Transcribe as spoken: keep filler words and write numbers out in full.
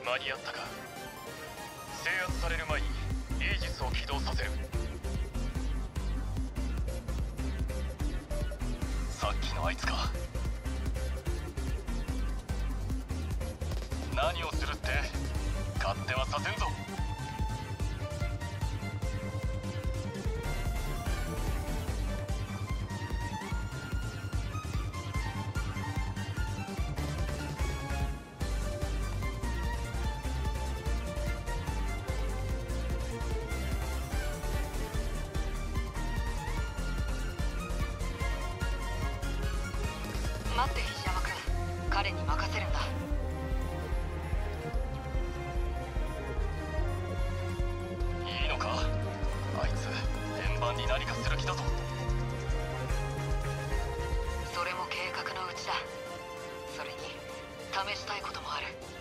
間に合ったか。制圧される前にイージスを起動させる。さっきのあいつか。何をするって。勝手はさせんぞ。 待って菱山君、彼に任せるんだ。 いいのか。あいつ円盤に何かする気だぞ。 それも計画のうちだ。それに試したいこともある。